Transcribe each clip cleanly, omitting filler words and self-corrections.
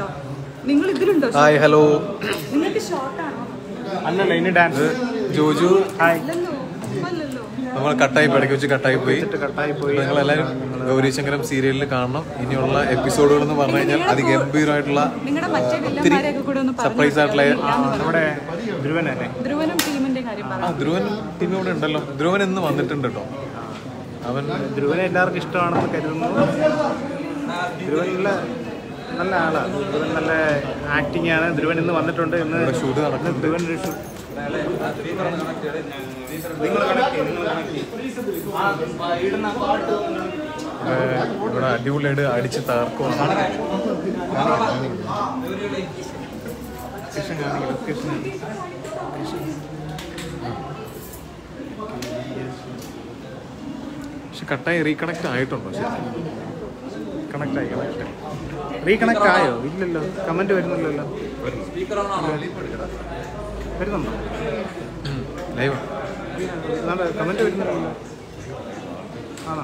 ഇതിലുണ്ടോ? നിങ്ങൾ ഇതിലുണ്ടോ? Hi hello. നിങ്ങൾക്ക് ഷോർട്ടാണോ? അല്ലല്ല, ഇനി ഡാൻസ്. ജോജു ഹായ്. നമ്മൾ കട്ടായി ഇടയ്ക്ക് വെച്ച് കട്ടായി പോയി. നിങ്ങളെല്ലാവരും ഗൗരീശങ്കരം സീരിയലിൽ കാണണം. ഇനിയുള്ള എപ്പിസോഡുകൾ എന്ന് പറഞ്ഞു കഴിഞ്ഞാൽ അതിഗംഭീരമായിട്ടുള്ള ഒത്തിരി സർപ്രൈസ് ആയിട്ടുള്ള നമ്മുടെ ധ്രുവനല്ലേ, ധ്രുവനും ടീമിന്റെ കാര്യം പറയാം. ധ്രുവൻ ടീം ഇവിടെ ഉണ്ടല്ലോ. ധ്രുവൻ എന്ന് വന്നിട്ടുണ്ട് കേട്ടോ. അവൻ ധ്രുവനെ എല്ലാവർക്കും ഇഷ്ടമാണെന്ന് കരുതുന്നു. ധ്രുവനിലുള്ള നല്ല ആളാണ്. ധ്രുവൻ നല്ല ആക്ടിങ് ആണ്. ധ്രുവൻ ഇന്ന് വന്നിട്ടുണ്ട്. ഇന്ന് ഷൂട്ട് നടക്കുന്നത്. ധ്രുവൻ ഇവിടെ അടിപൊളിയായിട്ട് അടിച്ച് തകർക്കുവാണ്. പക്ഷെ കട്ടായി റീകണക്ട് ആയിട്ടുണ്ടോ? ശരി, റീകണക്ട് ആയോ? ഇല്ലല്ലോ, കമന്റ് വരുന്നില്ലല്ലോ. വരുന്നുണ്ടോ? ലൈവ് കമന്റ് വരുന്നില്ലല്ലോ. ആണോ?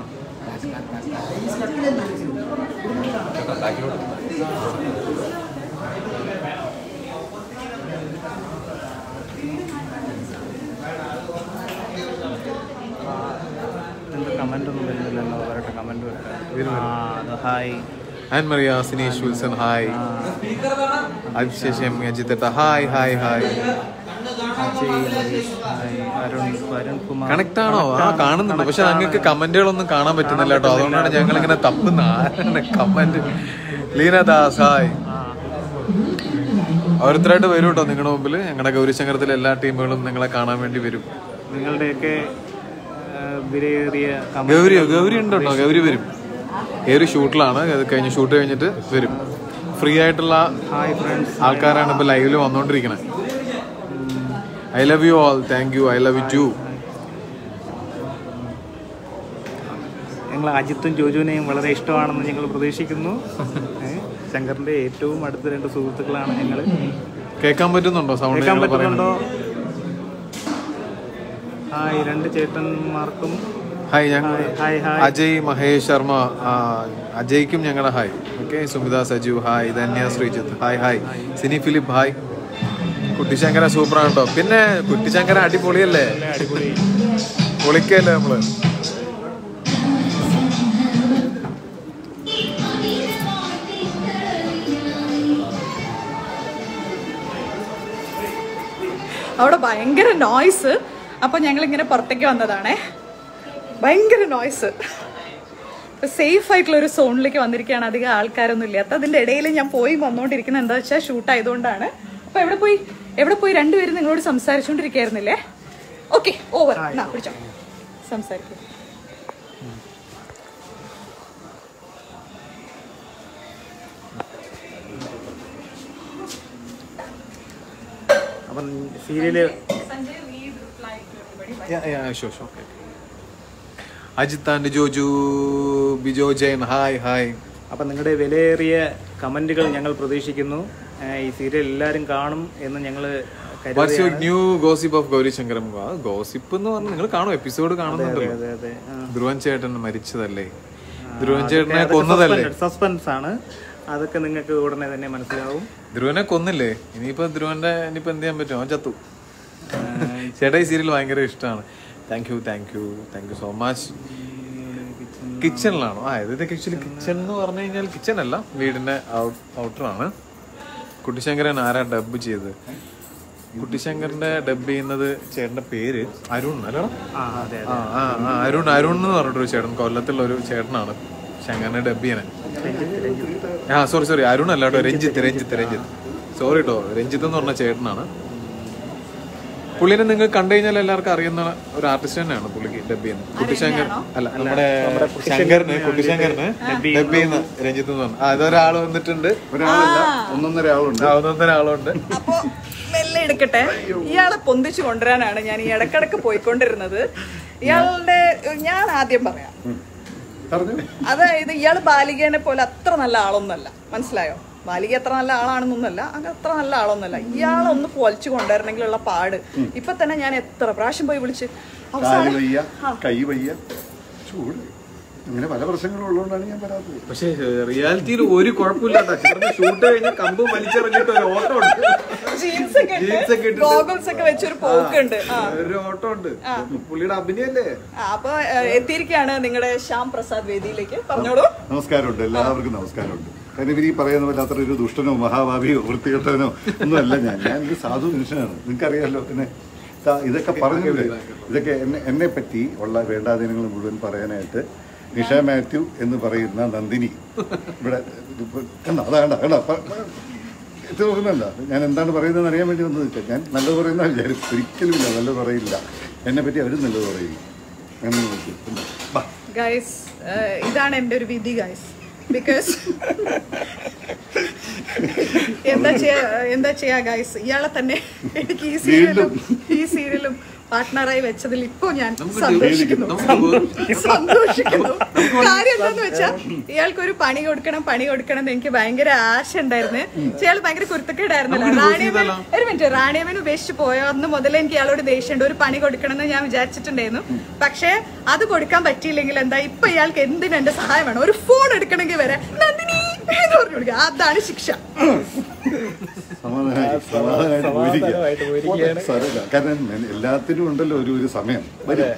കമന്റ് ഒന്നും വരുന്നില്ലല്ലോ. അവരുടെ കമന്റ് വരട്ടെ. Hi and Mariya, Sineesh Wilson hi. അഭിഷേകം അജിത്തേട്ട ഹായ് ഹായ് ഹായ്. കണക്ട് ആണോ? ആ കാണുന്നുണ്ട്. പക്ഷെ ഞങ്ങൾക്ക് കമന്റുകളൊന്നും കാണാൻ പറ്റുന്നില്ല കേട്ടോ. അതുകൊണ്ടാണ് ഞങ്ങളിങ്ങനെ തപ്പുന്ന കമന്റ്. ലീനദാസ് ഹായ്. ഓരോരുത്തരായിട്ട് വരും കേട്ടോ നിങ്ങളുടെ മുമ്പിൽ. ഞങ്ങളുടെ ഗൗരീശങ്കരത്തിലെ എല്ലാ ടീമുകളും നിങ്ങളെ കാണാൻ വേണ്ടി വരും. നിങ്ങളുടെയൊക്കെ ഗൗരി ഉണ്ട് കേട്ടോ. ഗൗരി വരും. ഏതൊരു ഷൂട്ടിലാണ്. അത് കഴിഞ്ഞ് ഷൂട്ട് കഴിഞ്ഞിട്ട് വരും. ഫ്രീ ആയിട്ടുള്ള ആൾക്കാരാണ് ഇപ്പൊ ലൈവില് വന്നോണ്ടിരിക്കണേ. I love you all. Thank you. I love you too. ഞങ്ങൾ അജിത്തും ജോജുവിനെയും വളരെ ഇഷ്ടമാണെന്ന് ഞങ്ങൾ പ്രതീക്ഷിക്കുന്നു. ശങ്കറിന്റെ ഏറ്റവും അടുത്ത 2 സുഹൃത്തുക്കളാണ് ഞങ്ങൾ. കേൾക്കാൻ പറ്റുന്നുണ്ടോ? സൗണ്ട് കേൾക്കാൻ പറ്റുന്നുണ്ടോ? ഹായ് 2 ചേട്ടന്മാർക്കും ഹായ്. ഞങ്ങൾ അജയ് മഹേഷ് ശർമ്മ, അജയ്ക്കും ഞങ്ങളുടെ hi. Okay. Sumitha Sajeev hi. Dhanya Sreejith hi hi. Sini Philip hi. Kuttishankara സൂപ്പറാണ് കേട്ടോ. പിന്നെ കുട്ടിശങ്കര അടിപൊളിയല്ലേ? അടിപൊളി പൊളിക്കല്ലേ നമ്മള്. അവിടെ ഭയങ്കര നോയ്സ്. അപ്പൊ ഞങ്ങളിങ്ങനെ പുറത്തേക്ക് വന്നതാണേ. ഭയങ്കര നോയ്സ്. സേഫ് ആയിട്ടുള്ള ഒരു സോണിലേക്ക് വന്നിരിക്കുകയാണ്. അധികം ആൾക്കാരൊന്നും ഇല്ലാത്ത. അതിന്റെ ഇടയിൽ ഞാൻ പോയി വന്നുകൊണ്ടിരിക്കുന്നത് എന്താ വെച്ചാൽ ഷൂട്ട് ആയതുകൊണ്ടാണ്. അപ്പൊ എവിടെ പോയി 2 പേരും നിങ്ങളോട് സംസാരിച്ചുകൊണ്ടിരിക്കുകയായിരുന്നില്ലേ? Okay, over. പിടിച്ചോ, സംസാരിക്കും. അപ്പം serial Ajith and Joju, Bijo Jayan hi hi. അപ്പം നിങ്ങളുടെ വിലയേറിയ കമന്റുകൾ ഞങ്ങൾ പ്രതീക്ഷിക്കുന്നു. ഈ സീരിയൽ എല്ലാവരും കാണും എന്ന് ഞങ്ങൾ new gossip of Gowrishankaram. Gossip എന്ന് പറഞ്ഞാൽ നിങ്ങൾ കാണും, എപ്പിസോഡ് കാണുന്നുണ്ടല്ലോ. ധ്രുവൻ ചേട്ടൻ മരിച്ചതല്ലേ? ധ്രുവൻ ചേട്ടനെ കൊന്നതല്ലേ? സസ്പെൻസ് ആണ്. അതൊക്കെ നിങ്ങൾക്ക് ഉടനെ തന്നെ മനസ്സിലാവും. ധ്രുവനെ കൊന്നില്ലേ? ഇനിയിപ്പോ ധ്രുവന്റെ ഇനിയിപ്പോ എന്ത് ചെയ്യാൻ പറ്റും? അവൻ ചത്തു. ചേട്ടാ ഈ സീരിയൽ ഭയങ്കര ഇഷ്ടമാണ്. Thank you so much. കിച്ചണിലാണോ? ഇതൊക്കെ ആക്ച്വലി കിച്ചൺ എന്ന് പറഞ്ഞു കഴിഞ്ഞാൽ കിച്ചൺ അല്ല, വീടിന്റെ ഔട്ടറാണ്. കുട്ടിശങ്കരൻ ആരാ ഡബ് ചെയ്തത്? കുട്ടിശങ്കറിന്റെ ഡബ് ചെയ്യുന്നത് ചേട്ടന്റെ പേര് അരുൺ അല്ലടാ? അരുൺ എന്ന് പറഞ്ഞിട്ടൊരു ചേട്ടൻ, കൊല്ലത്തുള്ള ഒരു ചേട്ടനാണ് ശങ്കറിനെ ഡബ് ചെയ്യണേ. സോറി അരുൺ അല്ല കേട്ടോ, രഞ്ജിത്ത്. സോറി കേട്ടോ, രഞ്ജിത്ത് എന്ന് പറഞ്ഞ ചേട്ടനാണ്. പുള്ളിനെ നിങ്ങൾ കണ്ടു കഴിഞ്ഞാൽ എല്ലാവർക്കും അറിയുന്ന ഒരു ആർട്ടിസ്റ്റ് തന്നെയാണ് പുള്ളിക്ക് ഡബ് ചെയ്യുന്നത്. കുട്ടിശങ്കർ അല്ല, നമ്മുടെ കുട്ടിശങ്കറിന് ഡബ് ചെയ്യുന്ന രഞ്ജിത്ത് എന്ന് പറഞ്ഞു. അതൊരാൾ വന്നിട്ടുണ്ട്. ഒന്നൊന്നര ആളുണ്ട്. മെല്ലെ എടുക്കട്ടെ. ഇയാളെ പൊന്തിച്ചു കൊണ്ടുവരാനാണ് ഞാൻ ഈ ഇടക്കിടക്ക് പോയിക്കൊണ്ടിരുന്നത്. ഞാൻ ആദ്യം പറയാം. അതായത് ഇയാള് ബാലികേനെ പോലെ അത്ര നല്ല ആളൊന്നല്ല, മനസ്സിലായോ? ബാലിക എത്ര നല്ല ആളാണെന്നൊന്നല്ല, അങ്ങനെ അത്ര നല്ല ആളൊന്നല്ല. ഇയാളൊന്ന് പൊലിച്ചു കൊണ്ടുവരണമെങ്കിലുള്ള പാട് ഇപ്പൊ തന്നെ ഞാൻ എത്ര പ്രാവശ്യം പോയി വിളിച്ച്. ഇങ്ങനെ പല പ്രശ്നങ്ങളും ഉള്ളതുകൊണ്ടാണ് ഞാൻ വരാത്തത്. പക്ഷെ റിയാലിറ്റിയിൽ ഒരു കുഴപ്പമില്ലാത്ത ചേട്ടന് ഷൂട്ട് കഴിഞ്ഞാൽ കമ്പ് വലിച്ചെറിഞ്ഞിട്ട് ഒരു ഓട്ടം ഉണ്ട്, ജീൻസ് ഒക്കെ ഗോഗിൾസ് ഒക്കെ വെച്ചൊരു പോക്കുണ്ട്, ഒരു ഓട്ടം ഉണ്ട്. പുള്ളിയുടെ അഭിനയല്ലേ. അപ്പൊ എത്തിയിരിക്കുകയാണ് നിങ്ങളുടെ ശ്യാം പ്രസാദ് വേദിയിലേക്ക്. പറഞ്ഞോളൂ. നമസ്കാരമുണ്ട്, എല്ലാവർക്കും നമസ്കാരമുണ്ട്. കാരണം ഇവർ ഈ പറയുന്ന പോലെ അത്ര ഒരു ദുഷ്ടനോ മഹാഭാവിയോ വൃത്തികെട്ടവനോ ഒന്നുമല്ല. ഞാനൊരു സാധു മനുഷ്യനാണ്, നിങ്ങൾക്കറിയാമല്ലോ. പിന്നെ ഇതൊക്കെ പറഞ്ഞില്ലേ, ഇതൊക്കെ എന്നെ പറ്റി ഉള്ള വേണ്ടാധീനങ്ങൾ മുഴുവൻ പറയാനായിട്ട് നിഷ മാത്യു എന്ന് പറയുന്ന നന്ദിനി ഇവിടെ ഇത് നോക്കുന്നുണ്ട. ഞാൻ എന്താണ് പറയുന്നതെന്ന് അറിയാൻ വേണ്ടി വന്നത് വെച്ചാൽ, ഞാൻ നല്ലത് പറയുന്ന വിചാരിച്ചു, ഒരിക്കലുമില്ല നല്ലത് പറയില്ല. എന്നെ പറ്റി അവരും നല്ലത് പറയില്ല. അങ്ങനെ നോക്കി ഗൈസ്, ഇതാണ് എൻ്റെ ഒരു വിധി ഗൈസ്. ബിക്കോസ് എന്താ ചെയ്യാ ഗൈസ്, ഇയാളെ തന്നെ എനിക്ക് ഈ സീരിയലും പാർട്ട്ണറായി വെച്ചതിൽ ഇപ്പൊ ഞാൻ സന്തോഷിക്കുന്നു. കാര്യം എന്താന്ന് വെച്ചാൽ, ഇയാൾക്കൊരു പണി കൊടുക്കണം എന്ന് എനിക്ക് ഭയങ്കര ആശ ഉണ്ടായിരുന്നു. ഇയാൾ ഭയങ്കര കുരുത്തക്കേടായിരുന്നല്ലോ. റാണിയമ്മൻ ഉപേക്ഷിച്ച് പോയ അന്ന് മുതലേ എനിക്ക് ഇയാളോട് ദേഷ്യമുണ്ട്. ഒരു പണി കൊടുക്കണം എന്ന് ഞാൻ വിചാരിച്ചിട്ടുണ്ടായിരുന്നു. പക്ഷെ അത് കൊടുക്കാൻ പറ്റിയില്ലെങ്കിൽ എന്താ, ഇപ്പൊ ഇയാൾക്ക് എന്തിനും എന്റെ സഹായം വേണം. ഒരു ഫോൺ എടുക്കണമെങ്കിൽ വരെ നന്ദിനി എന്ന് പറഞ്ഞു കൊടുക്കുക. അതാണ് ശിക്ഷ. കാരണം എല്ലാത്തിനും ഉണ്ടല്ലോ ഒരു സമയം വരും.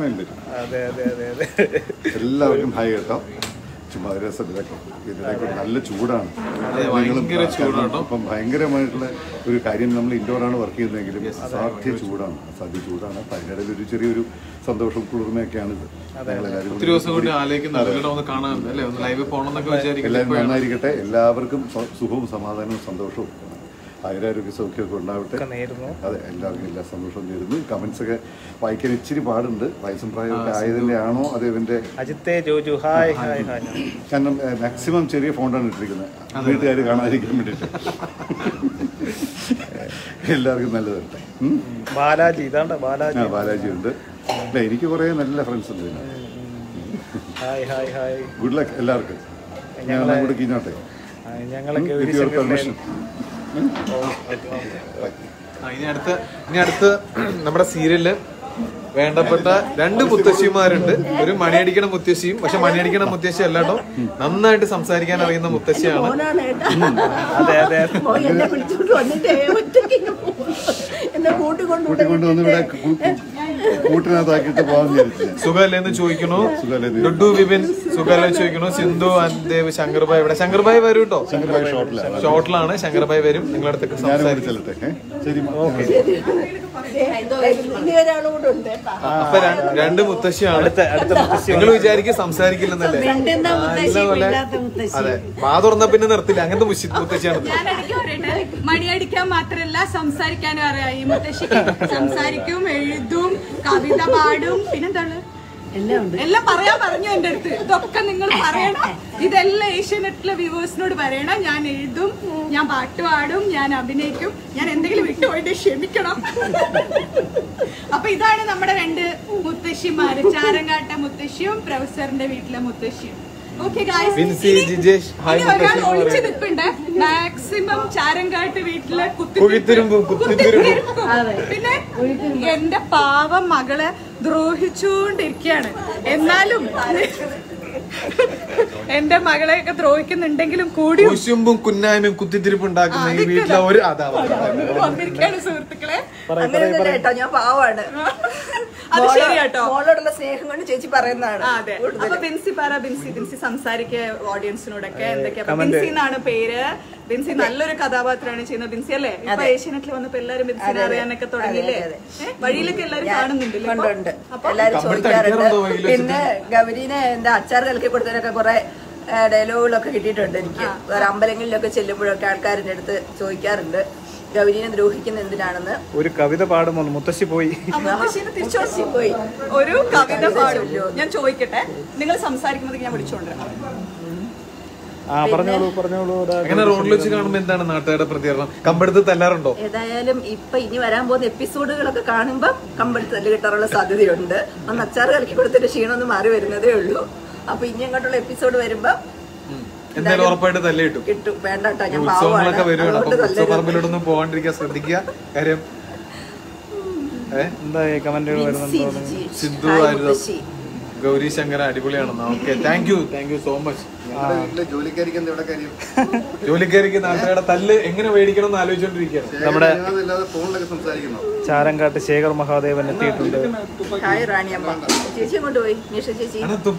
എല്ലാവർക്കും ഹായ് കേട്ടോ. ചുമ്മാ രസം. ഇതിനൊക്കെ നല്ല ചൂടാണ്. അപ്പം ഭയങ്കരമായിട്ടുള്ള ഒരു കാര്യം. നമ്മൾ ഇൻഡോറാണ് വർക്ക് ചെയ്യുന്നതെങ്കിലും അസാധ്യ ചൂടാണ്. അപ്പം അതിനിടയിൽ ഒരു ചെറിയൊരു സന്തോഷവും കുളിർമയൊക്കെയാണ് ഇത്. എല്ലാവരും നന്നായിരിക്കട്ടെ. എല്ലാവർക്കും സുഖവും സമാധാനവും സന്തോഷവും ആയുരാരോഗ്യ സൗഖ്യമൊക്കെ ഉണ്ടാവട്ടെ. അതെ, എല്ലാവർക്കും എല്ലാ സന്തോഷവും നേരുന്നു. കമന്റ്സ് ഒക്കെ വായിക്കാൻ ഇച്ചിരി പാടുണ്ട്. വയസ്സും പ്രായമൊക്കെ ആയതിന്റെ ആണോ അത് ഇവന്റെ കാരണം മാക്സിമം ചെറിയ ഫോണ്ടാണ് ഇട്ടിരിക്കുന്നത്, വീട്ടുകാർ കാണാതിരിക്കാൻ വേണ്ടിട്ട്. എല്ലാവർക്കും നല്ലത് വരട്ടെ. ബാലാജി ഉണ്ട്. അല്ല, എനിക്ക് കുറെ നല്ല ഫ്രണ്ട്സ് ഉണ്ട്. ഗുഡ് ലക്ക് എല്ലാവർക്കും. ഞാൻ കൂടെ കീഞ്ഞോട്ടെ. ഇനി അടുത്ത് നമ്മുടെ സീരിയലില് വേണ്ടപ്പെട്ട 2 മുത്തശ്ശിമാരുണ്ട്. ഒരു മണിയടിക്കണ മുത്തശ്ശിയും, പക്ഷെ മണിയടിക്കണ മുത്തശ്ശി അല്ലാട്ടോ, നന്നായിട്ട് സംസാരിക്കാൻ അറിയുന്ന മുത്തശ്ശിയാണ്. കൂട്ടിക്കൊണ്ടുവന്ന് ഇവിടെ കൂട്ടിനകത്താക്കിട്ട് പോകാൻ വിചാരിച്ചു. സുഖല്ലേന്ന് ചോദിക്കണു. ഡുഡു വിപിൻ സുഖല്ലേ ചോദിക്കണു. സിന്ധു അൻദേവ് ശങ്കർഭായ് ഇവിടെ. ശങ്കർഭായ് വരും കേട്ടോ, ഷോട്ടിലാണ്. ശങ്കർഭായ് വരും നിങ്ങളുടെ അടുത്തൊക്കെ സംസാരിച്ചല്ലേ. അപ്പൊ 2 മുത്തശ്ശിയാണ്. നിങ്ങൾ വിചാരിക്കും സംസാരിക്കില്ലെന്നല്ലേ? നല്ലപോലെ അതെ, വാ തുറന്ന പിന്നെ നിർത്തില്ല. അങ്ങനത്തെ മുത്തശ്ശിയാണ്. മണിയടിക്കാൻ മാത്രല്ല സംസാരിക്കാനും അറിയാം ഈ മുത്തശ്ശിക്ക്. സംസാരിക്കും, എഴുതും, കവിത പാടും, പിന്നെന്താണ് എല്ലാം പറയാൻ പറഞ്ഞു എന്റെ അടുത്ത്. ഇതൊക്കെ നിങ്ങൾ പറയണം. ഇതെല്ലാം ഏഷ്യാനെറ്റിലെ വ്യൂവേഴ്സിനോട് പറയണം. ഞാൻ എഴുതും, ഞാൻ പാട്ട് പാടും, ഞാൻ അഭിനയിക്കും. ഞാൻ എന്തെങ്കിലും വിട്ടുപോയിട്ട് ക്ഷമിക്കണം. അപ്പൊ ഇതാണ് നമ്മുടെ 2 മുത്തശ്ശിമാര്, ചാരങ്കാട്ട മുത്തശ്ശിയും പ്രൊഫസറിന്റെ വീട്ടിലെ മുത്തശ്ശിയും. ഒളിച്ചു നിൽപ്പുണ്ട്. മാക്സിമം ചാരങ്കാട്ട് വീട്ടിലെ പിന്നെ എന്റെ പാവം മകളെ ദ്രോഹിച്ചുകൊണ്ടിരിക്കുകയാണ്. എന്നാലും എന്റെ മകളെയൊക്കെ ദ്രോഹിക്കുന്നുണ്ടെങ്കിലും കൂടി കുശുമ്പും കുന്നായ്മയും കുത്തിത്തിരിപ്പുണ്ടാക്കുന്ന ഈ വീട്ടിലെ ഒരു വന്നിരിക്കുകയാണ് സുഹൃത്തുക്കളെ. കേട്ടോ, ഞാൻ പാവാണ്. അത് ശരിയാട്ടോ, മോളോടുള്ള സ്നേഹം കൊണ്ട് ചേച്ചി പറയുന്നതാണ്. അതെ. അപ്പൊ ബിൻസി സംസാരിക്കുക ഓഡിയൻസിനോടൊക്കെ. എന്തൊക്കെയാ ബിൻസി എന്നാണ് പേര്. ബിൻസി നല്ലൊരു കഥാപാത്രമാണ് ചെയ്യുന്നത്. ബിൻസി അല്ലേ? ഇപ്പൊ ഏഷ്യാനെറ്റിൽ വന്നപ്പോ എല്ലാരും ബിൻസിനെ അറിയാനൊക്കെ തുടങ്ങിയില്ലേ? വഴിയിലൊക്കെ എല്ലാരും കാണുന്നുണ്ടല്ലോ. എല്ലാരും ചോദിക്കാറുണ്ട്. പിന്നെ ഗൗരീനെ എന്താ അച്ചാർ കലക്കി കൊടുത്തതിനൊക്കെ കുറെ ഡയലോഗുകളൊക്കെ കിട്ടിയിട്ടുണ്ട് എനിക്ക്. വേറെ അമ്പലങ്ങളിലൊക്കെ ചെല്ലുമ്പോഴൊക്കെ ആൾക്കാരുടെ അടുത്ത് ചോദിക്കാറുണ്ട് ഗൗരീനെ ദ്രോഹിക്കുന്ന എന്തിനാണെന്ന്. ഒരു കവിത പാടുമോ? മുത്തശ്ശി പോയി പോയി ഒരു കവിത പാടുമല്ലോ. ഞാൻ ചോദിക്കട്ടെ, നിങ്ങൾ സംസാരിക്കുന്നത് ഞാൻ വിളിച്ചോണ്ടിരാം. അങ്ങനെ റോഡിൽ വെച്ച് കാണുമ്പോ എന്താണ് നാട്ടുകാരുടെ പ്രതികരണം? കമ്പെടുത്ത് തല്ലാറുണ്ടോ? ഏതായാലും ഇപ്പൊ ഇനി വരാൻ പോകുന്ന എപ്പിസോഡുകളൊക്കെ കാണുമ്പോ കമ്പെടുത്ത് തല്ല് കിട്ടാറുള്ള സാധ്യതയുണ്ട്. അന്ന് അച്ചാറ് കലക്കി കൊടുത്തിട്ട് ക്ഷീണമൊന്നും മാറി വരുന്നതേ ഉള്ളൂ. അപ്പൊ ഇനി അങ്ങോട്ടുള്ള എപ്പിസോഡ് വരുമ്പോ എന്തായാലും ഉറപ്പായിട്ട് തല്ല് കിട്ടും. വേണ്ടട്ടോ, ഞാൻ ഉത്സവങ്ങളൊക്കെ വരുവാണ്. അപ്പൊ ഉത്സവപ്പറമ്പിലോട്ടൊന്നും പോകാണ്ടിരിക്കാൻ ശ്രദ്ധിക്കുക. കാര്യം എന്താ കമന്റുകൾ വരുന്നുണ്ടോ? സിന്ധു ആയിരുന്നു ഗൗരി ശങ്കർ അടിപൊളിയാണെന്ന്. Okay, thank you so much. ജോലിക്കാരിക്ക് നാട്ടുകാരുടെ തല്ല് എങ്ങനെ മേടിക്കണം എന്ന് ആലോചിച്ചോണ്ടിരിക്കുകയാണ്. നമ്മുടെ ചാരങ്കാട്ട് ശേഖർ മഹാദേവൻ എത്തിയിട്ടുണ്ട്. ഹായ് റാണിയമ്മ. ചേച്ചി കൊണ്ടുപോയി നിഷ ചേച്ചി.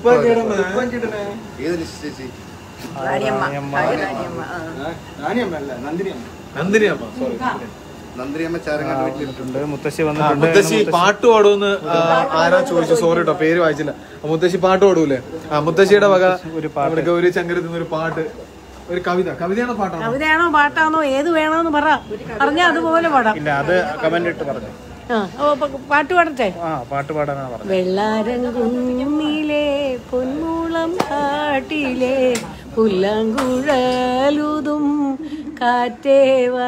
റാണിയമ്മ. ഹായ് റാണിയമ്മ. നന്ദിനിയമ്മ, സോറി, നന്ദിനിയമ്മ ചാരങ്ങാട്ട് വീട്ടിലിട്ടുണ്ട്. മുത്തശ്ശി വന്നിട്ടുണ്ട്. മുത്തശ്ശി പാട്ട് പാടുമെന്ന് ആരാ ചോദിച്ചു, സോറി കേട്ടോ പേര് വായിച്ചില്ല. മുത്തശ്ശി പാട്ട് പാടൂലേ? മുത്തശ്ശിയുടെ വക ഒരു ഗൗരി ശങ്കരത്തിൽ നിന്നൊരു പാട്ട്, ഒരു കവിതയാണോ പാട്ടാണോ? കവിതയാണോ പാട്ടാണോ ഏത് വേണോന്ന് പറഞ്ഞാൽ അതുപോലെ പാടാം. ഇല്ല, അത് കമന്റ് ഇട്ട് പറഞ്ഞു. പാട്ട് പാടട്ടെ? പാട്ട് പാടാനാണ് പറഞ്ഞത്. വെള്ളാരംകുന്നിലെ പൊന്മൂളം കാട്ടിലെ പുല്ലാങ്കുഴലുതും കാറ്റേവാ.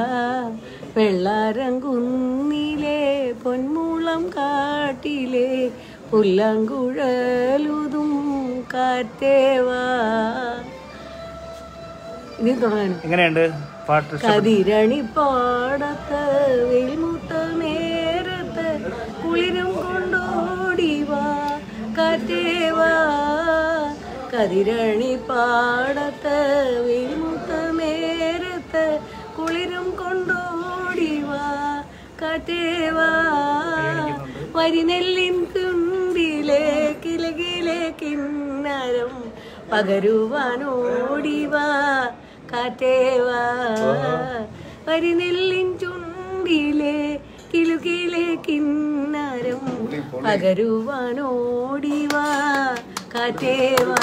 വെള്ളാരംകുന്നിലെ പൊന്മൂളം കാട്ടിലെ പുല്ലാങ്കുഴലുതും കാറ്റേവാ. ഇനി തുടങ്ങാൻ എങ്ങനെയുണ്ട് പാട്ട്? കതിരണി പാടത്ത് വെയിൽമുത്ത നേരത്ത് കുളിരും കൊണ്ടോടിവാ കാറ്റേവാ. കതിരണി പാടത്ത് വെയിൽമുത്ത നേരത്ത് കുളിരും കൊണ്ടോടിവാ കാറ്റേവാ. വരിനെല്ലിൻ കുണ്ടിലെ കിലകിലെ കിന്നരം പകരുവാനോടിവാ കാറ്റേവാ. വരിനെല്ലിൻ ചുണ്ടിലെ കിലുകിലെ കിന്നരം പകരുവാനോടിവാ കാറ്റേവാ.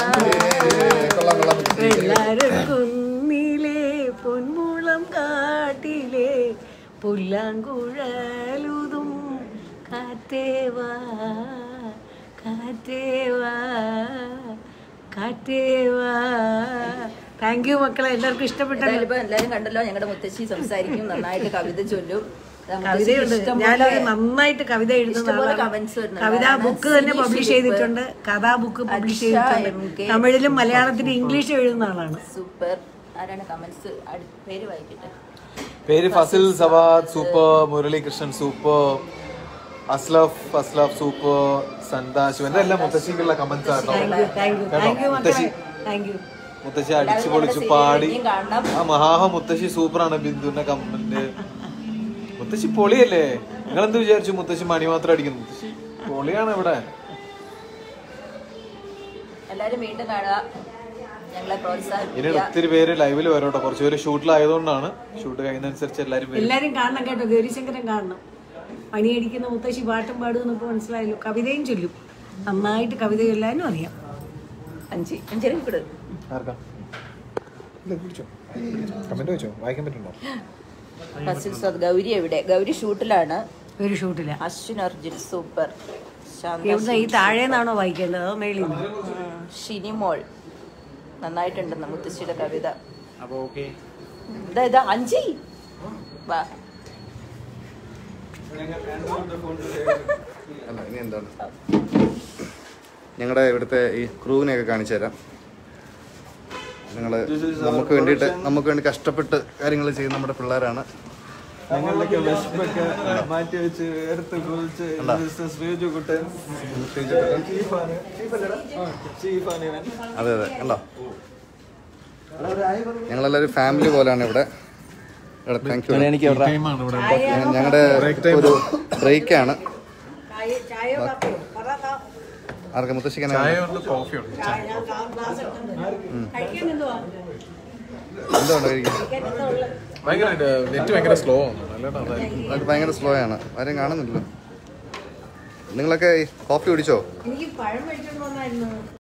വെള്ളാരക്കുന്നിലെ പൊന്മുളം കാട്ടിലെ പുല്ലാങ്കുഴലുതും കാറ്റേവാ കാറ്റേവാ കാറ്റേവാ. താങ്ക് യു മക്കളെ, എല്ലാവർക്കും ഇഷ്ടപ്പെട്ടല്ലോ. എല്ലാരും കണ്ടല്ലോ, ഞങ്ങളുടെ മുത്തശ്ശി സംസാരിക്കും, നന്നായിട്ട് കവിത ചൊല്ലും. കവിതയുണ്ട്, ഞാനത് നന്നായിട്ട് കവിത എഴുതുന്ന കവിതാ ബുക്ക് തന്നെ പബ്ലിഷ് ചെയ്തിട്ടുണ്ട്. കഥാ ബുക്ക് പബ്ലിഷ് ചെയ്തിട്ടുണ്ട്. തമിഴിലും മലയാളത്തിലും ഇംഗ്ലീഷും എഴുതുന്ന ആളാണ്. സൂപ്പർ. ആരാണ് കമന്റ്സ്? പേര് വായിക്കട്ടെ. പേര് Fasil Sawad super, Muralikrishnan super, Aslaf super, Santhashu. എന്റെ എല്ലാം മുത്തശ്ശിക്കുള്ള കമന്റ്സ് ആട്ടോ. മുത്തശ്ശി അടിച്ചു പൊളിച്ചു പാടി. ആ മഹാഹ മുത്തശ്ശി സൂപ്പറാണ്. ബിന്ദുവിന്റെ കമന്റ്, മുത്തശ്ശി പൊളിയല്ലേ? നിങ്ങളെന്ത് വിചാരിച്ചു മുത്തശ്ശി മണി മാത്രം അടിക്കുന്നു? മുത്തശ്ശി പൊളിയാണ് ഇവിടെ. എല്ലാരും വീണ്ടും കാണുക, ഞങ്ങളെ പ്രോത്സാഹിപ്പിക്കുക. ഇനി ഒത്തിരി പേര് ലൈവിൽ വരോട്ടോ. കുറച്ച് പേര് ഷൂട്ടിലായതുകൊണ്ടാണ്, ഷൂട്ട് കഴിയുന്നതനുസരിച്ച് എല്ലാരും കാണണം കേട്ടോ. ഗൗരിശങ്കരൻ കാണണം. പണിയടിക്കുന്ന മുത്തശ്ശി പാട്ടും പാടും എന്നൊക്കെ മനസ്സിലായല്ലോ. കവിതയും ചൊല്ലും, നന്നായിട്ട് കവിത ചൊല്ലാനും അറിയാം. അഞ്ചര ഗൗരി എവിടെ? ഗൗരി ഷൂട്ടിലാണ്. ഒരു ഷൂട്ടില്ല. അശ്വിൻ അർജുൻ സൂപ്പർ. ഈ താഴേന്നാണോ വായിക്കേണ്ടത് അതോ മേളിൽ? ഷിനിമോൾ നന്നായിട്ടുണ്ടെന്ന് മുത്തശ്ശിയുടെ കവിത. അപ്പൊ ഓക്കെ, ഇതാ അഞ്ചി വാ. അല്ല, ഇനി എന്താണ് ഞങ്ങളുടെ ഇവിടുത്തെ ഈ ക്രൂവിനെയൊക്കെ കാണിച്ചു തരാം. നമുക്ക് വേണ്ടി കഷ്ടപ്പെട്ട് കാര്യങ്ങൾ ചെയ്യുന്ന നമ്മുടെ പിള്ളേരാണ്. അതെ അതെ, കണ്ടോ? ഞങ്ങളെല്ലാവരും ഫാമിലി പോലെയാണ് ഇവിടെ. Thank you. ഞങ്ങളുടെ ഒരു ബ്രേക്കാണ്. ആർക്കെ മുത്തശ്ശിക്കാൻ എന്തുകൊണ്ട് ഭയങ്കര സ്ലോ ആണ്. ആരും കാണുന്നില്ലല്ലോ. നിങ്ങളൊക്കെ കോഫി കുടിച്ചോ? എനിക്ക് പഴം കഴിച്ചോണ്ട് വന്നായിരുന്നു.